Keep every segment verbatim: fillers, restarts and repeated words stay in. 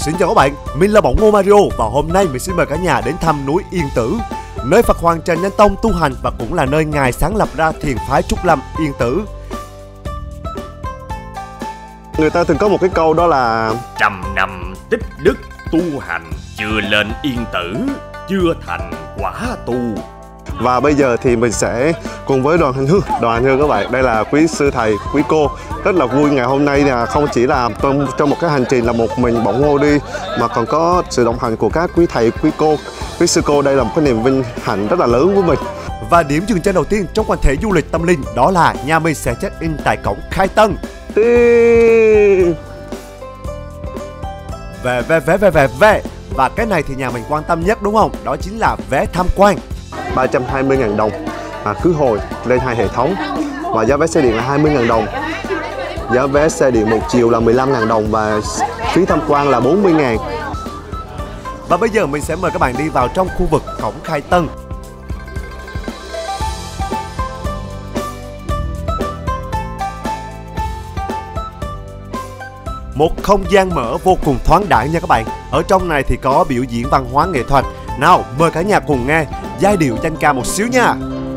Xin chào các bạn, mình là Bỏng Ngô Mario và hôm nay mình xin mời cả nhà đến thăm núi Yên Tử, nơi Phật Hoàng Trần Nhân Tông tu hành và cũng là nơi Ngài sáng lập ra thiền phái Trúc Lâm Yên Tử. Người ta thường có một cái câu đó là trăm năm tích đức tu hành, chưa lên Yên Tử, chưa thành quả tu. Và bây giờ thì mình sẽ cùng với đoàn hành hương Đoàn hành hương các bạn, đây là quý sư thầy, quý cô. Rất là vui ngày hôm nay là không chỉ là trong, trong một cái hành trình là một mình Bỏng Ngô đi, mà còn có sự đồng hành của các quý thầy, quý cô, quý sư cô. Đây là một cái niềm vinh hạnh rất là lớn của mình. Và điểm dừng chân đầu tiên trong quần thể du lịch tâm linh đó là nhà mình sẽ check in tại cổng Khai Tân. Về về về về về về Và cái này thì nhà mình quan tâm nhất đúng không? Đó chính là vé tham quan ba trăm hai mươi nghìn đồng à, khứ hồi lên hai hệ thống. Và giá vé xe điện là hai mươi nghìn đồng. Giá vé xe điện một chiều là mười lăm nghìn đồng. Và phí tham quan là bốn mươi nghìn. Và bây giờ mình sẽ mời các bạn đi vào trong khu vực cổng Khai Tân. Một không gian mở vô cùng thoáng đãng nha các bạn. Ở trong này thì có biểu diễn văn hóa nghệ thuật. Nào, mời cả nhà cùng nghe giai điệu danh ca một xíu nha.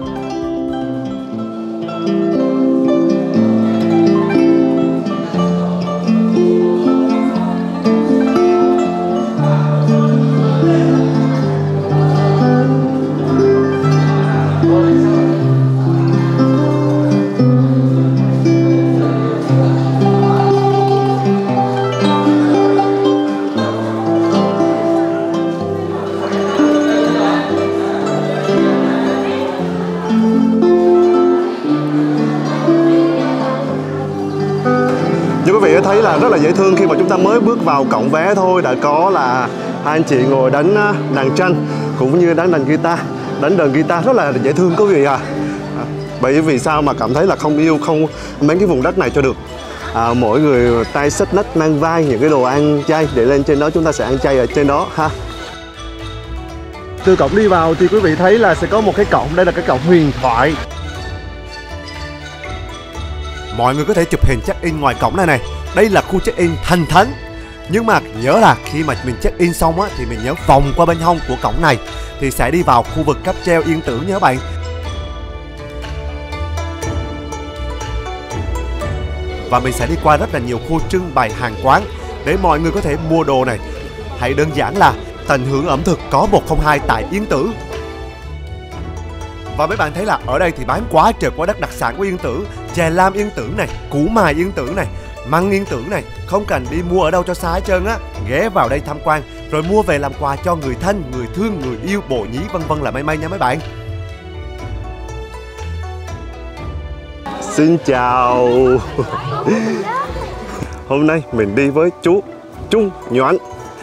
Như quý vị thấy là rất là dễ thương khi mà chúng ta mới bước vào cổng vé thôi đã có là hai anh chị ngồi đánh đàn tranh cũng như đánh đàn guitar, đánh đàn guitar rất là dễ thương quý vị à. Bởi vì sao mà cảm thấy là không yêu không mấy cái vùng đất này cho được. À, mỗi người tay xách nách mang vai những cái đồ ăn chay để lên trên đó, chúng ta sẽ ăn chay ở trên đó ha. Từ cổng đi vào thì quý vị thấy là sẽ có một cái cổng, đây là cái cổng huyền thoại. Mọi người có thể chụp hình check-in ngoài cổng này này. Đây là khu check-in Thành Thánh. Nhưng mà nhớ là khi mà mình check-in xong á thì mình nhớ vòng qua bên hông của cổng này thì sẽ đi vào khu vực cáp treo Yên Tử nha các bạn. Và mình sẽ đi qua rất là nhiều khu trưng bày hàng quán để mọi người có thể mua đồ này. Hãy đơn giản là tận hưởng ẩm thực có một không hai tại Yên Tử. Và mấy bạn thấy là ở đây thì bán quá trời quá đất đặc sản của Yên Tử. Chè lam Yên Tử này, củ mài Yên Tử này, măng Yên Tử này. Không cần đi mua ở đâu cho xa hết trơn á. Ghé vào đây tham quan rồi mua về làm quà cho người thân, người thương, người yêu, bồ nhí vân vân là may may nha mấy bạn. Xin chào. Hôm nay mình đi với chú Trung Nhoãn.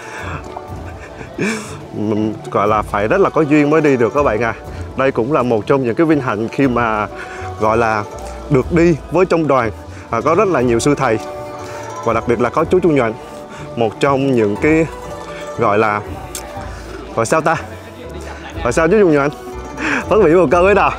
Gọi là phải rất là có duyên mới đi được các bạn à. Đây cũng là một trong những cái vinh hạnh khi mà gọi là được đi với trong đoàn. À, có rất là nhiều sư thầy và đặc biệt là có chú Trung Nhoãn, một trong những cái gọi là gọi sao ta gọi sao chú Trung Nhoãn phát biểu một câu ấy nào.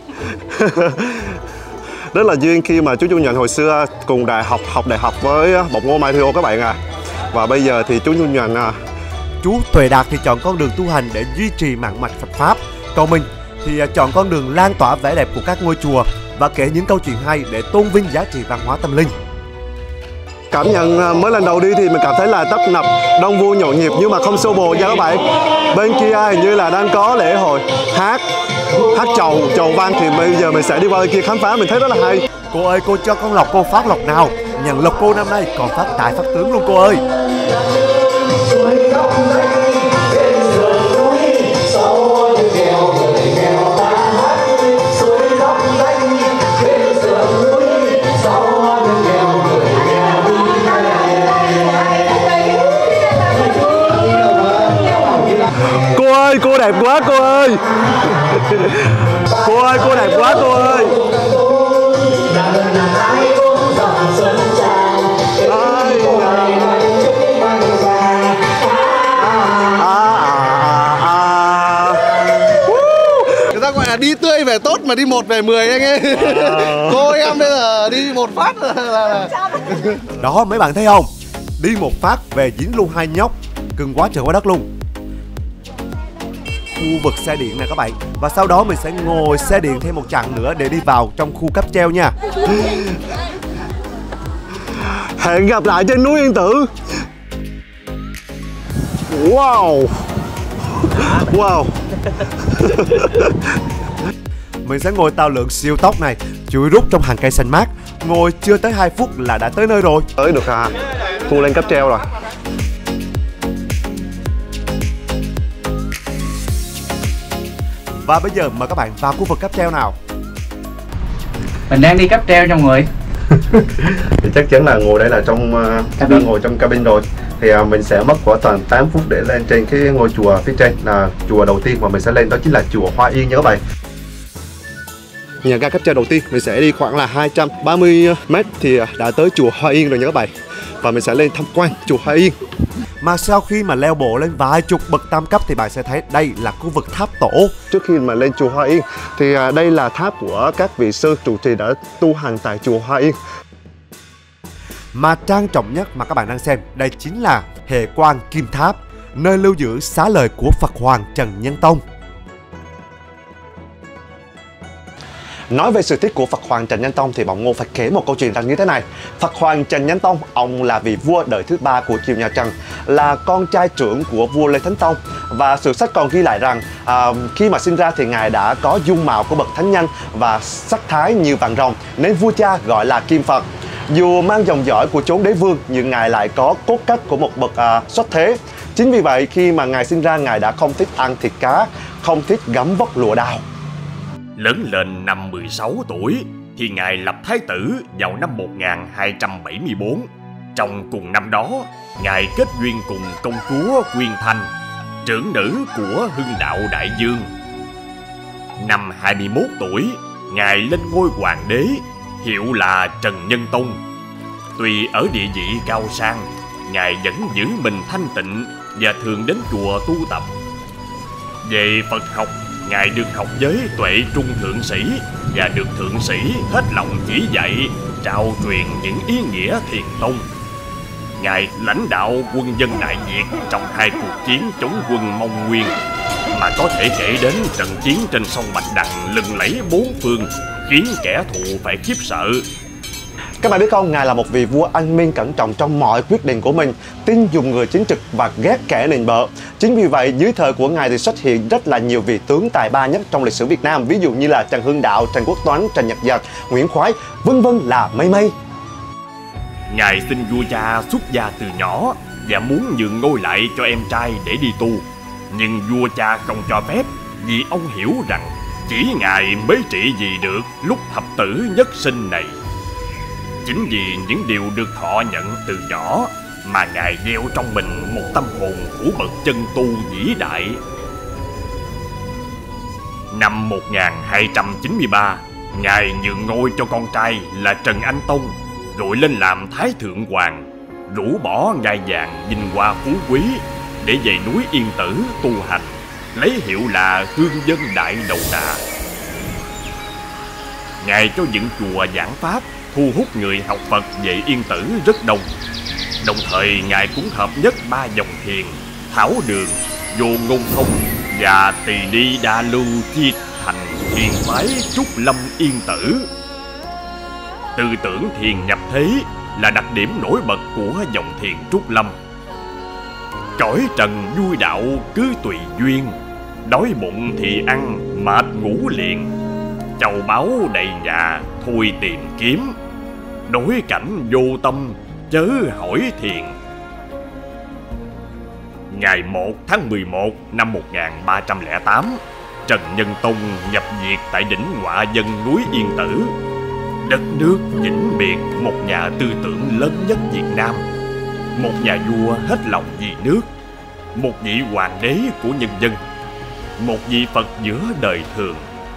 Rất là duyên khi mà chú Trung Nhoãn hồi xưa cùng đại học học đại học với Bỏng Ngô Mario các bạn à. Và bây giờ thì chú Trung Nhoãn à, chú Tuệ Đạt thì chọn con đường tu hành để duy trì mạng mạch Phật pháp. Còn mình thì chọn con đường lan tỏa vẻ đẹp của các ngôi chùa và kể những câu chuyện hay để tôn vinh giá trị văn hóa tâm linh. Cảm nhận mới lần đầu đi thì mình cảm thấy là tấp nập, đông vui, nhộn nhịp nhưng mà không xô bồ nha các bạn. Bên kia hình như là đang có lễ hội hát hát chầu chầu văn thì bây giờ mình sẽ đi qua bên kia khám phá, mình thấy rất là hay. Cô ơi, cô cho con lộc cô phát lộc nào. Nhận lộc cô năm nay còn phát tài phát tướng luôn cô ơi. Cô ơi, cô đẹp quá cô ơi. Cô ơi, cô đẹp quá cô ơi. Người ta gọi là đi tươi về tốt mà đi một về mười anh ấy. Cô em bây giờ đi một phát là... Đó mấy bạn thấy không? Đi một phát về dính luôn hai nhóc. cưng quá trời quá đất luôn. Khu vực xe điện nè các bạn. Và sau đó mình sẽ ngồi xe điện thêm một chặng nữa để đi vào trong khu cáp treo nha. Hẹn gặp lại trên núi Yên Tử. Wow. Wow. Mình sẽ ngồi tàu lượn siêu tốc này, chui rút trong hàng cây xanh mát. Ngồi chưa tới hai phút là đã tới nơi rồi. Tới được à? Thu lên cáp treo rồi. Và bây giờ mời các bạn vào khu vực cáp treo nào. Mình đang đi cáp treo trong người. Thì chắc chắn là ngồi đây là trong uh, đang ngồi trong cabin rồi. Thì uh, mình sẽ mất khoảng tầm tám phút để lên trên cái ngôi chùa phía trên, là chùa đầu tiên mà mình sẽ lên, đó chính là chùa Hoa Yên nha các bạn. Nhà ga cáp treo đầu tiên mình sẽ đi khoảng là hai trăm ba mươi mét thì đã tới chùa Hoa Yên rồi nha các bạn. Và mình sẽ lên tham quan chùa Hoa Yên. Mà sau khi mà leo bộ lên vài chục bậc tam cấp thì bạn sẽ thấy đây là khu vực tháp tổ. Trước khi mà lên chùa Hoa Yên thì đây là tháp của các vị sư trụ trì đã tu hành tại chùa Hoa Yên. Mà trang trọng nhất mà các bạn đang xem đây chính là Hệ Quan Kim Tháp, nơi lưu giữ xá lợi của Phật Hoàng Trần Nhân Tông. Nói về sự tích của Phật Hoàng Trần Nhân Tông thì Bỏng Ngô phải kể một câu chuyện rằng như thế này. Phật Hoàng Trần Nhân Tông, ông là vị vua đời thứ ba của triều nhà Trần, là con trai trưởng của vua Lê Thánh Tông. Và sử sách còn ghi lại rằng à, khi mà sinh ra thì ngài đã có dung mạo của bậc thánh nhân và sắc thái như vàng rồng, nên vua cha gọi là Kim Phật. Dù mang dòng dõi của chốn đế vương nhưng ngài lại có cốt cách của một bậc à, xuất thế. Chính vì vậy khi mà ngài sinh ra, ngài đã không thích ăn thịt cá, không thích gắm vóc lụa đào. Lớn lên năm mười sáu tuổi thì ngài lập thái tử vào năm một nghìn hai trăm bảy mươi tư. Trong cùng năm đó, ngài kết duyên cùng công chúa Quyên Thanh, trưởng nữ của Hưng Đạo Đại Dương. Năm hai mươi mốt tuổi, ngài lên ngôi hoàng đế, hiệu là Trần Nhân Tông. Tuy ở địa vị cao sang, ngài vẫn giữ mình thanh tịnh và thường đến chùa tu tập. Về Phật học, ngài được học với Tuệ Trung Thượng Sĩ và được Thượng Sĩ hết lòng chỉ dạy, trao truyền những ý nghĩa thiền tông. Ngài lãnh đạo quân dân Đại Việt trong hai cuộc chiến chống quân Mông Nguyên, mà có thể kể đến trận chiến trên sông Bạch Đằng lừng lẫy bốn phương, khiến kẻ thù phải khiếp sợ. Các bạn biết không, ngài là một vị vua anh minh cẩn trọng trong mọi quyết định của mình, tin dùng người chính trực và ghét kẻ nịnh bợ. Chính vì vậy, dưới thời của ngài thì xuất hiện rất là nhiều vị tướng tài ba nhất trong lịch sử Việt Nam, ví dụ như là Trần Hưng Đạo, Trần Quốc Toán, Trần Nhật Duật, Nguyễn Khoái, vân vân là mây mây. Ngài xin vua cha xuất gia từ nhỏ và muốn nhường ngôi lại cho em trai để đi tu. Nhưng vua cha không cho phép, vì ông hiểu rằng chỉ ngài mới trị vì được lúc thập tử nhất sinh này. Chính vì những điều được thọ nhận từ nhỏ mà ngài gieo trong mình một tâm hồn của bậc chân tu vĩ đại. Năm một nghìn hai trăm chín mươi ba, ngài nhượng ngôi cho con trai là Trần Anh Tông, rồi lên làm Thái Thượng Hoàng, rũ bỏ ngai vàng vinh hoa phú quý để về núi Yên Tử tu hành, lấy hiệu là Hương Dân Đại Đầu Đà. Ngài cho dựng chùa giảng pháp, thu hút người học Phật về Yên Tử rất đông. Đồng thời ngài cũng hợp nhất ba dòng thiền: Thảo Đường, Vô Ngôn Thông và Tỳ Ni Đa Lưu chia thành thiền phái Trúc Lâm Yên Tử. Tư tưởng thiền nhập thế là đặc điểm nổi bật của dòng thiền Trúc Lâm. Cõi trần vui đạo cứ tùy duyên, đói bụng thì ăn, mệt ngủ liền. Châu báu đầy nhà thôi tìm kiếm, đối cảnh vô tâm chớ hỏi thiền. Ngày một tháng mười một năm một nghìn ba trăm lẻ tám, Trần Nhân Tông nhập diệt tại đỉnh Ngọa Dân núi Yên Tử. Đất nước vĩnh biệt một nhà tư tưởng lớn nhất Việt Nam, một nhà vua hết lòng vì nước, một vị hoàng đế của nhân dân, một vị Phật giữa đời thường.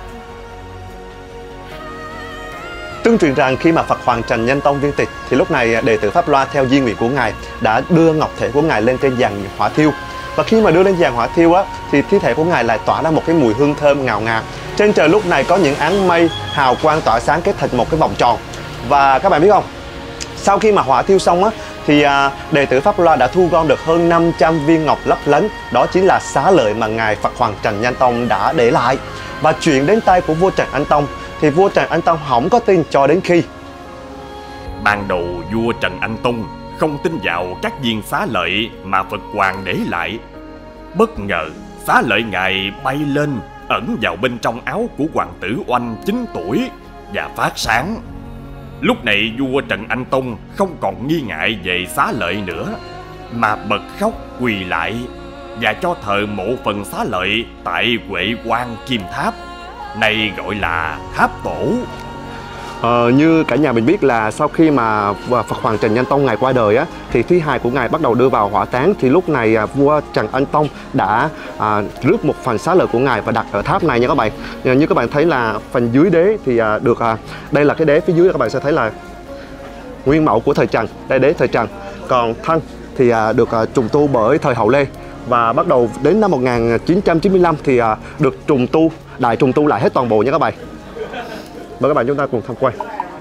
Tương truyền rằng khi mà Phật Hoàng Trần Nhân Tông viên tịch thì lúc này đệ tử Pháp Loa theo di nguyện của ngài đã đưa ngọc thể của ngài lên trên giàn hỏa thiêu. Và khi mà đưa lên giàn hỏa thiêu á thì thi thể của ngài lại tỏa ra một cái mùi hương thơm ngào ngạt. Trên trời lúc này có những áng mây hào quang tỏa sáng kết thành một cái vòng tròn. Và các bạn biết không, sau khi mà hỏa thiêu xong á thì à, đệ tử Pháp Loa đã thu gom được hơn năm trăm viên ngọc lấp lánh, đó chính là xá lợi mà ngài Phật Hoàng Trần Nhân Tông đã để lại. Và chuyển đến tay của vua Trần Anh Tông thì vua Trần Anh Tông không có tin cho đến khi ban đầu vua Trần Anh Tông không tin vào các viên xá lợi mà Phật Hoàng để lại. Bất ngờ xá lợi ngài bay lên ẩn vào bên trong áo của hoàng tử Oanh chín tuổi và phát sáng. Lúc này vua Trần Anh Tông không còn nghi ngại về xá lợi nữa, mà bật khóc quỳ lại và cho thờ mộ phần xá lợi tại Huệ Quang Kim Tháp, này gọi là Tháp Tổ. Ờ, như cả nhà mình biết là sau khi mà Phật Hoàng Trần Nhân Tông ngài qua đời á, thì thi hài của ngài bắt đầu đưa vào hỏa táng. Thì lúc này à, vua Trần Anh Tông đã à, rước một phần xá lợi của ngài và đặt ở tháp này nha các bạn. Như các bạn thấy là phần dưới đế thì à, được à, đây là cái đế phía dưới, các bạn sẽ thấy là nguyên mẫu của thời Trần, đây đế thời Trần. Còn thân thì à, được à, trùng tu bởi thời Hậu Lê, và bắt đầu đến năm một nghìn chín trăm chín mươi lăm thì à, được trùng tu, đại trùng tu lại hết toàn bộ nha các bạn. Mời các bạn chúng ta cùng tham quan.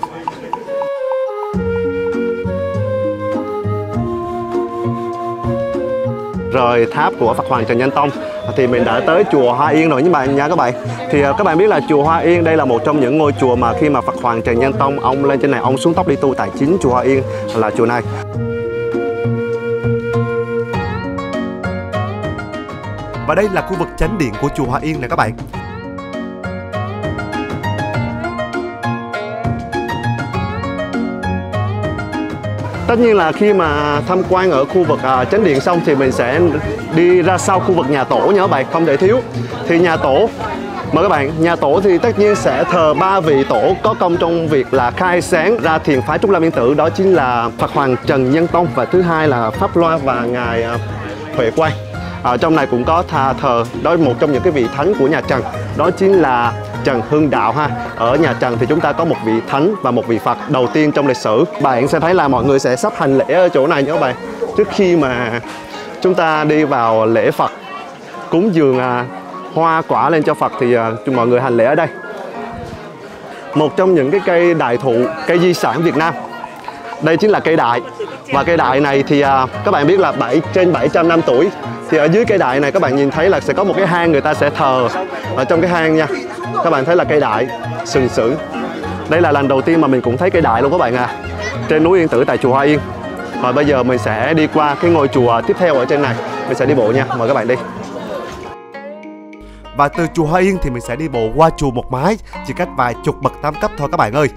Rồi tháp của Phật Hoàng Trần Nhân Tông thì mình đã tới chùa Hoa Yên rồi nha bạn nha các bạn. Thì các bạn biết là chùa Hoa Yên đây là một trong những ngôi chùa mà khi mà Phật Hoàng Trần Nhân Tông ông lên trên này, ông xuống tóc đi tu tại chính chùa Hoa Yên là chùa này. Và đây là khu vực chánh điện của chùa Hoa Yên nè các bạn. Tất nhiên là khi mà tham quan ở khu vực à, chánh điện xong thì mình sẽ đi ra sau khu vực nhà tổ nha các bạn, không thể thiếu. Thì nhà tổ, mời các bạn, nhà tổ thì tất nhiên sẽ thờ ba vị tổ có công trong việc là khai sáng ra thiền phái Trúc Lâm Yên Tử, đó chính là Phật Hoàng Trần Nhân Tông và thứ hai là Pháp Loa và ngài à, Huệ Quang. Ở trong này cũng có thà thờ đó một trong những cái vị thánh của nhà Trần, đó chính là Trần Hưng Đạo ha. Ở nhà Trần thì chúng ta có một vị thánh và một vị Phật đầu tiên trong lịch sử. Bạn sẽ thấy là mọi người sẽ sắp hành lễ ở chỗ này nha các bạn. Trước khi mà chúng ta đi vào lễ Phật, cúng dường à, hoa quả lên cho Phật thì à, mọi người hành lễ ở đây. Một trong những cái cây đại thụ, cây di sản Việt Nam, đây chính là cây đại. Và cây đại này thì à, các bạn biết là bảy trên bảy trăm năm tuổi. Thì ở dưới cây đại này các bạn nhìn thấy là sẽ có một cái hang người ta sẽ thờ ở trong cái hang nha. Các bạn thấy là cây đại sừng sững. Đây là lần đầu tiên mà mình cũng thấy cây đại luôn các bạn à, trên núi Yên Tử tại chùa Hoa Yên. Rồi bây giờ mình sẽ đi qua cái ngôi chùa tiếp theo ở trên này. Mình sẽ đi bộ nha, mời các bạn đi. Và từ chùa Hoa Yên thì mình sẽ đi bộ qua chùa Một Mái, chỉ cách vài chục bậc tam cấp thôi các bạn ơi.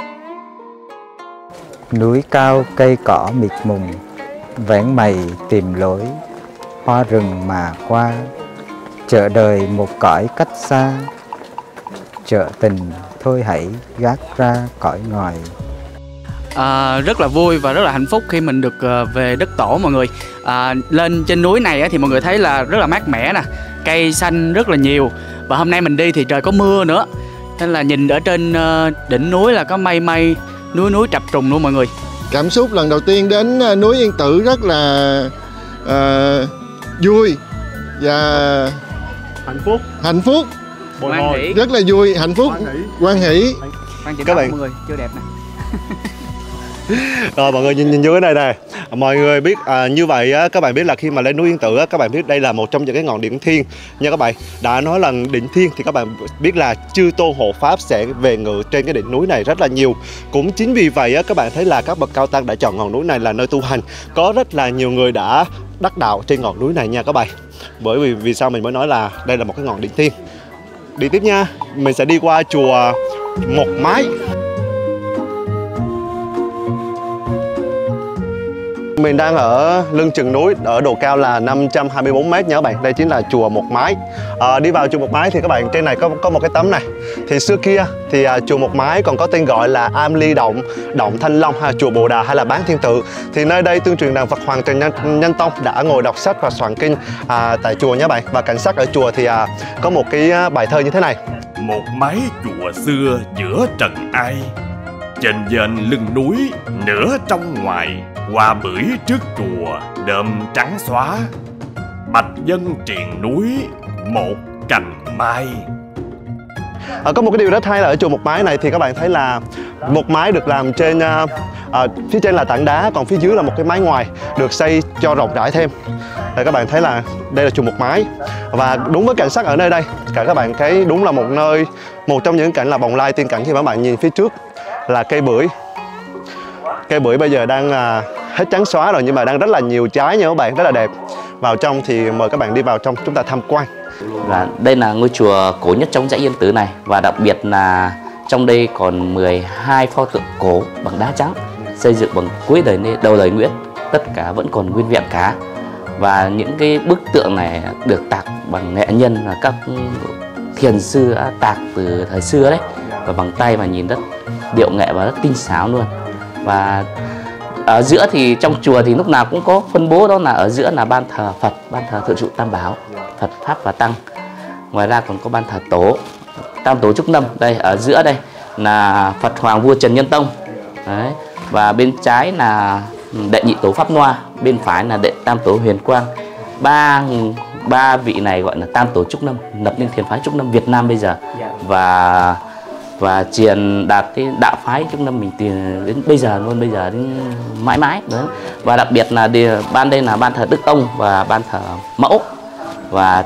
Núi cao cây cỏ mịt mùng, vẽn mày tìm lối, hoa rừng mà qua, chợ đời một cõi cách xa, chợ tình thôi hãy gác ra cõi ngoài. À, rất là vui và rất là hạnh phúc khi mình được uh, về đất tổ mọi người. À, lên trên núi này á, thì mọi người thấy là rất là mát mẻ nè, cây xanh rất là nhiều. Và hôm nay mình đi thì trời có mưa nữa, nên là nhìn ở trên uh, đỉnh núi là có mây mây, núi núi trập trùng luôn mọi người. Cảm xúc lần đầu tiên đến núi Yên Tử rất là uh, vui và hạnh phúc. Hạnh phúc. Hoan hỷ. Rất là vui, hạnh phúc, hoan hỷ. Các bạn mọi người chưa đẹp nè. Rồi mọi người nhìn nhìn vô cái này nè. Mọi người biết à, như vậy á, các bạn biết là khi mà lên núi Yên Tử á, các bạn biết đây là một trong những cái ngọn đỉnh thiên nha các bạn. Đã nói là đỉnh thiên thì các bạn biết là chư tôn hộ pháp sẽ về ngự trên cái đỉnh núi này rất là nhiều. Cũng chính vì vậy á, các bạn thấy là các bậc cao tăng đã chọn ngọn núi này là nơi tu hành. Có rất là nhiều người đã đắc đạo trên ngọn núi này nha các bạn. Bởi vì vì sao mình mới nói là đây là một cái ngọn đỉnh thiên. Đi tiếp nha, mình sẽ đi qua chùa Một Mái. Mình đang ở lưng chừng núi, ở độ cao là năm trăm hai mươi bốn mét nha các bạn. Đây chính là chùa Một Mái. À, đi vào chùa Một Mái thì các bạn trên này có có một cái tấm này. Thì xưa kia thì à, chùa Một Mái còn có tên gọi là Am Ly Động, Động Thanh Long, hay chùa Bồ Đà hay là Bán Thiên Tự. Thì nơi đây tương truyền rằng Phật Hoàng Trần Nhân, Nhân Tông đã ngồi đọc sách và soạn kinh à, tại chùa nha các bạn. Và cảnh sắc ở chùa thì à, có một cái bài thơ như thế này. Một mái chùa xưa giữa trần ai, trên dền lưng núi nửa trong ngoài, hoa bưởi trước chùa đơm trắng xóa, bạch dân triền núi một cành mai. À, có một cái điều rất hay là ở chùa Một Mái này thì các bạn thấy là một mái được làm trên à, à, phía trên là tảng đá, còn phía dưới là một cái mái ngoài được xây cho rộng rãi thêm. Để các bạn thấy là đây là chùa Một Mái, và đúng với cảnh sắc ở nơi đây, cả các bạn thấy đúng là một nơi, một trong những cảnh là bồng lai tiên cảnh khi mà các bạn nhìn phía trước là cây bưởi. Cây bưởi bây giờ đang à, hết trắng xóa rồi nhưng mà đang rất là nhiều trái nha các bạn, rất là đẹp. Vào trong thì mời các bạn đi vào trong chúng ta tham quan. Và đây là ngôi chùa cổ nhất trong dãy Yên Tử này, và đặc biệt là trong đây còn mười hai pho tượng cổ bằng đá trắng xây dựng bằng cuối đời đầu đời Nguyễn, tất cả vẫn còn nguyên vẹn cả. Và những cái bức tượng này được tạc bằng nghệ nhân là các thiền sư đã tạc từ thời xưa đấy, và bằng tay mà nhìn rất điệu nghệ và rất tinh xảo luôn. Và ở giữa thì trong chùa thì lúc nào cũng có phân bố, đó là ở giữa là ban thờ Phật, ban thờ Thượng Trụ Tam Bảo, Phật Pháp và Tăng. Ngoài ra còn có ban thờ Tổ, Tam Tổ Trúc Lâm. Đây ở giữa đây là Phật Hoàng Vua Trần Nhân Tông. Đấy. Và bên trái là Đệ Nhị Tổ Pháp Noa, bên phải là Đệ Tam Tổ Huyền Quang. Ba ba vị này gọi là Tam Tổ Trúc Lâm, lập nên thiền phái Trúc Lâm Việt Nam bây giờ. Và và truyền đạt cái đạo phái Trúc Lâm mình từ đến bây giờ luôn, bây giờ đến mãi mãi đấy. Và đặc biệt là đi, ban đây là ban thờ Đức Ông và ban thờ Mẫu. Và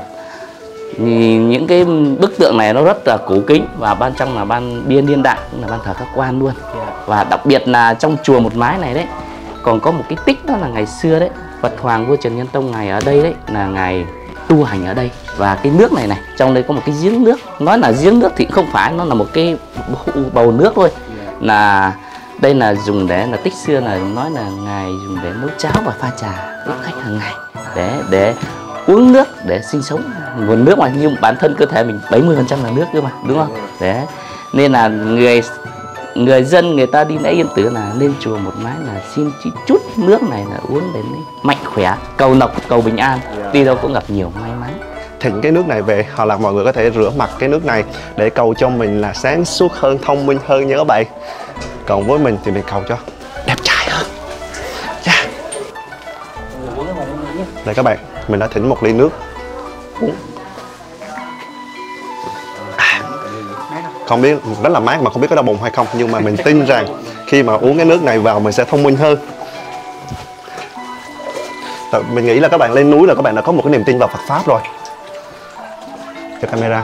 những cái bức tượng này nó rất là cổ kính, và ban trong là ban bia niên đại, cũng là ban thờ các quan luôn. Và đặc biệt là trong chùa Một Mái này đấy còn có một cái tích, đó là ngày xưa đấy Phật Hoàng Vua Trần Nhân Tông ngài ở đây đấy là ngài tu hành ở đây. Và cái nước này này, trong đây có một cái giếng nước, nói là giếng nước thì không phải, nó là một cái bầu nước thôi. Là đây là dùng để là tích xưa là nói là ngài dùng để nấu cháo và pha trà tiếp khách hàng ngày, để để uống nước để sinh sống. Nguồn nước mà như bản thân cơ thể mình bảy mươi phần trăm là nước cơ mà, đúng không? Đấy. Nên là người người dân người ta đi lễ Yên Tử là lên chùa Một Mái là xin chút nước này là uống để mạnh khỏe, cầu lộc, cầu bình an, đi đâu cũng gặp nhiều may mắn. Thịnh cái nước này về, hoặc là mọi người có thể rửa mặt cái nước này để cầu cho mình là sáng suốt hơn, thông minh hơn nha các bạn. Còn với mình thì mình cầu cho đẹp trai hơn. Yeah. Đây các bạn, mình đã thỉnh một ly nước uống. À, không biết, rất là mát mà không biết có đau bụng hay không, nhưng mà mình tin rằng khi mà uống cái nước này vào mình sẽ thông minh hơn. Mình nghĩ là các bạn lên núi là các bạn đã có một cái niềm tin vào Phật Pháp rồi. Cho camera.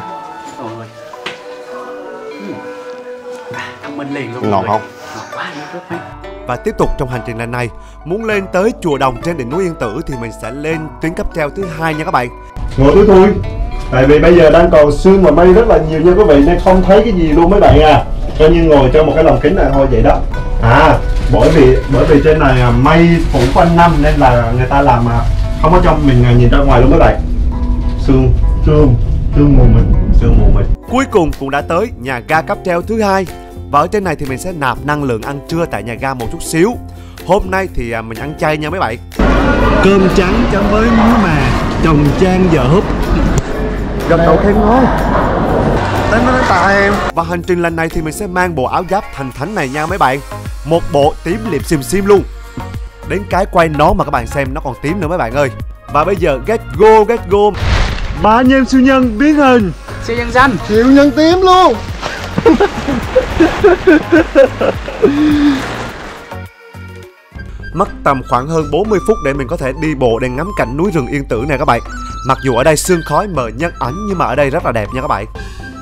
Ngon không? Và tiếp tục trong hành trình lần này, muốn lên tới chùa Đồng trên đỉnh núi Yên Tử thì mình sẽ lên tuyến cáp treo thứ hai nha các bạn. Ngồi túi thui, tại vì bây giờ đang còn sương và mây rất là nhiều nha quý vị, nên không thấy cái gì luôn mấy bạn à. Coi như ngồi trong một cái lồng kính này thôi vậy đó. À, bởi vì bởi vì trên này mây phủ quanh năm nên là người ta làm không có cho mình nhìn ra ngoài luôn mấy bạn. Sương, sương, sương mù mịt, sương mù mịt. Cuối cùng cũng đã tới nhà ga cáp treo thứ hai. Và ở trên này thì mình sẽ nạp năng lượng ăn trưa tại nhà ga một chút xíu. Hôm nay thì mình ăn chay nha mấy bạn. Cơm trắng chấm với muối mà, chồng chan giờ húp. Gật đầu khen ngon. Đến với ta em. Và hành trình lần này thì mình sẽ mang bộ áo giáp thần thánh này nha mấy bạn. Một bộ tím liệm xìm xim luôn. Đến cái quay nó mà các bạn xem nó còn tím nữa mấy bạn ơi. Và bây giờ get go, get go. Ba anh em siêu nhân biến hình. Siêu nhân xanh, siêu nhân tím luôn. Mất tầm khoảng hơn bốn mươi phút để mình có thể đi bộ để ngắm cảnh núi rừng Yên Tử này các bạn. Mặc dù ở đây sương khói mờ nhân ảnh nhưng mà ở đây rất là đẹp nha các bạn.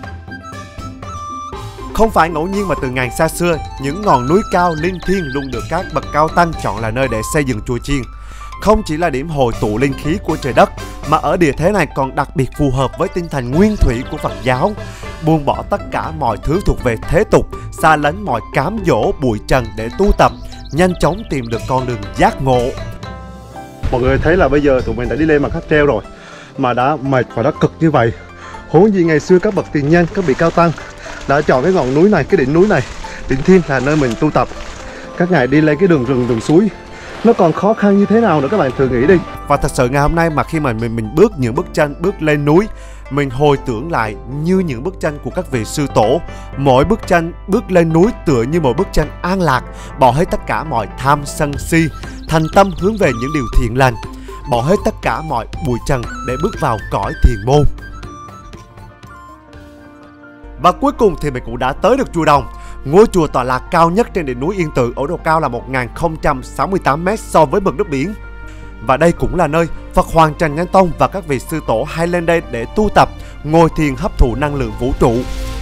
Không phải ngẫu nhiên mà từ ngàn xa xưa, những ngọn núi cao linh thiêng luôn được các bậc cao tăng chọn là nơi để xây dựng chùa chiền. Không chỉ là điểm hội tụ linh khí của trời đất, mà ở địa thế này còn đặc biệt phù hợp với tinh thần nguyên thủy của Phật giáo. Buông bỏ tất cả mọi thứ thuộc về thế tục, xa lánh mọi cám dỗ bụi trần để tu tập, nhanh chóng tìm được con đường giác ngộ. Mọi người thấy là bây giờ tụi mình đã đi lên bằng cáp treo rồi, mà đã mệt và đã cực như vậy. Huống gì ngày xưa các bậc tiền nhân, các vị cao tăng đã chọn cái ngọn núi này, cái đỉnh núi này, đỉnh Thiên là nơi mình tu tập. Các ngài đi lên cái đường rừng, đường suối, nó còn khó khăn như thế nào nữa các bạn thử nghĩ đi. Và thật sự ngày hôm nay mà khi mà mình mình bước những bức tranh bước lên núi, mình hồi tưởng lại như những bức tranh của các vị sư tổ. Mỗi bức tranh bước lên núi tựa như một bức tranh an lạc, bỏ hết tất cả mọi tham sân si, thành tâm hướng về những điều thiện lành, bỏ hết tất cả mọi bụi trần để bước vào cõi thiền môn. Và cuối cùng thì mình cũng đã tới được chùa Đồng, ngôi chùa tọa lạc cao nhất trên đỉnh núi Yên Tử ở độ cao là một nghìn không trăm sáu mươi tám mét so với mực nước biển. Và đây cũng là nơi Phật Hoàng Trần Nhân Tông và các vị sư tổ hay lên đây để tu tập, ngồi thiền hấp thụ năng lượng vũ trụ.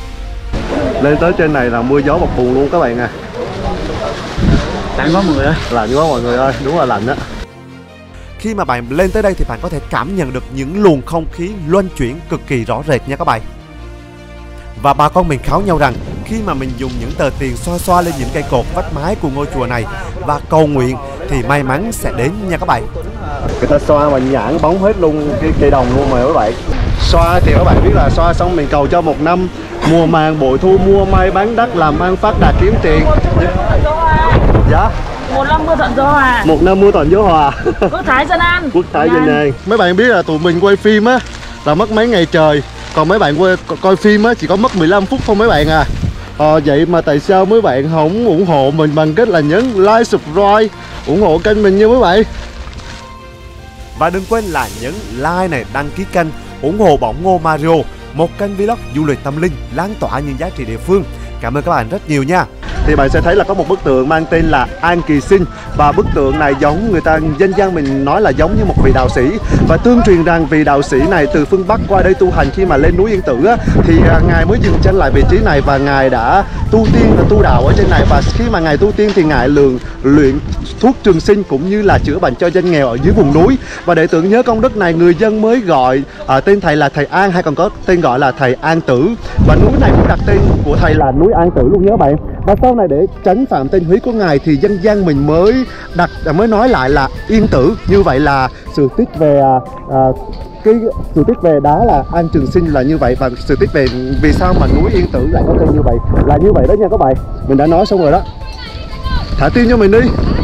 Lên tới trên này là mưa gió bập bùng luôn các bạn à. Lạnh quá mọi người ơi. Lạnh quá mọi người ơi, đúng là lạnh á. Khi mà bạn lên tới đây thì bạn có thể cảm nhận được những luồng không khí luân chuyển cực kỳ rõ rệt nha các bạn. Và bà con mình kháo nhau rằng khi mà mình dùng những tờ tiền xoa xoa lên những cây cột vách mái của ngôi chùa này và cầu nguyện thì may mắn sẽ đến nha các bạn. Người ta xoa mà nhãn bóng hết luôn cái cây đồng luôn mà các bạn. Xoa thì các bạn biết là xoa xong mình cầu cho một năm mùa màng bội thu, mua may bán đắt, làm ăn phát đạt, kiếm tiền. Dạ. Một năm mưa thuận gió hòa. Một năm mưa thuận gió hòa. Quốc thái dân an. Quốc thái dân an. Mấy bạn biết là tụi mình quay phim á là mất mấy ngày trời, còn mấy bạn quay, coi phim á chỉ có mất mười lăm phút thôi mấy bạn à. Ờ, vậy mà tại sao mấy bạn không ủng hộ mình bằng cách là nhấn like, subscribe, ủng hộ kênh mình nha mấy bạn. Và đừng quên là nhấn like này, đăng ký kênh, ủng hộ Bỏng Ngô Mario, một kênh vlog du lịch tâm linh lan tỏa những giá trị địa phương. Cảm ơn các bạn rất nhiều nha. Thì bạn sẽ thấy là có một bức tượng mang tên là An Kỳ Sinh. Và bức tượng này giống, người ta dân gian mình nói là giống như một vị đạo sĩ. Và tương truyền rằng vị đạo sĩ này từ phương Bắc qua đây tu hành, khi mà lên núi Yên Tử á, thì ngài mới dừng chân lại vị trí này và ngài đã tu tiên và tu đạo ở trên này. Và khi mà ngài tu tiên thì ngài lường luyện thuốc trường sinh cũng như là chữa bệnh cho dân nghèo ở dưới vùng núi. Và để tưởng nhớ công đức này, người dân mới gọi à, tên thầy là thầy An, hay còn có tên gọi là thầy An Tử. Và núi này cũng đặt tên của thầy là núi An Tử luôn nhớ bạn. Và sau này để tránh phạm tên húy của ngài thì dân gian mình mới đặt mới nói lại là Yên Tử. Như vậy là sự tích về à, à, cái sự tích về đá là An Trường Sinh là như vậy, và sự tích về vì sao mà núi Yên Tử lại có tên như vậy là như vậy đó nha các bạn. Mình đã nói xong rồi đó. Thả tim cho mình đi.